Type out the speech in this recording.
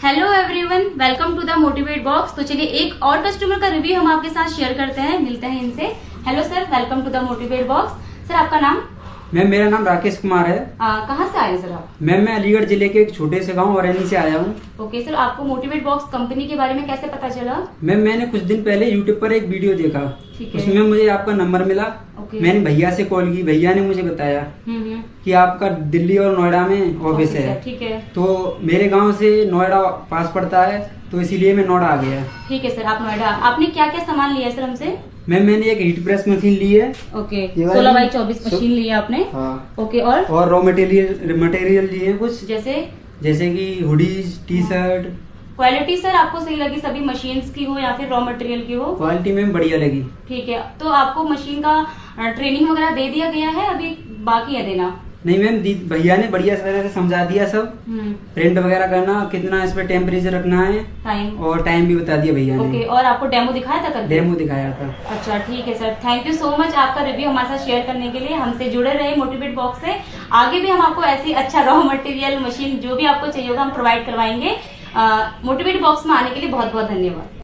Hello everyone, welcome to the motivate box. तो चलिए एक और कस्टमर का रिव्यू हम आपके साथ शेयर करते हैं, मिलते हैं इनसे। Hello sir, welcome to the motivate box. Sir आपका नाम? मैम मेरा नाम राकेश कुमार है। कहाँ से आए सर आप? मैम मैं अलीगढ़ जिले के एक छोटे से गांव औरैनी से आया हूँ। ओके सर, आपको मोटिवेट बॉक्स कंपनी के बारे में कैसे पता चला? मैम मैंने कुछ दिन पहले यूट्यूब पर एक वीडियो देखा, ठीक है। उसमें मुझे आपका नंबर मिला। ओके। मैंने भैया से कॉल की, भैया ने मुझे बताया कि आपका दिल्ली और नोएडा में ऑफिस है। ठीक है। तो मेरे गाँव से नोएडा पास पड़ता है, तो इसीलिए मैं नोएडा आ गया। ठीक है सर, आप नोएडा। आपने क्या क्या सामान लिया है सर हमसे? मैम मैंने एक हीट प्रेस मशीन ली है। ओके, 16x24 मशीन ली है आपने? हाँ। ओके, और रॉ मटेरियल लिए कुछ, जैसे कि hoodies, T shirt. Quality sir आपको सही लगी सभी मशीन्स की हो या फिर रॉ मटेरियल की हो? क्वालिटी मैम बढ़िया लगी। ठीक है, तो आपको मशीन का ट्रेनिंग वगैरह दे दिया गया है, अभी बाकी है देना? नहीं मैम, भैया ने बढ़िया तरह से समझा दिया सब। प्रिंट वगैरह करना, कितना इस पे टेम्परेचर रखना है, टाइम भी बता दिया भैया ने। ओके, और आपको डेमो दिखाया था कल? डेमो दिखाया था। अच्छा ठीक है sir, thank you so much आपका रिव्यू हमारे साथ शेयर करने के लिए। हमसे जुड़े रहे मोटिवेट बॉक्स से। आगे भी हम आपको ऐसी अच्छा रॉ मटेरियल, मशीन जो भी आपको चाहिए होगा हम प्रोवाइड करवाएंगे। मोटिवेट बॉक्स में आने के लिए बहुत बहुत धन्यवाद।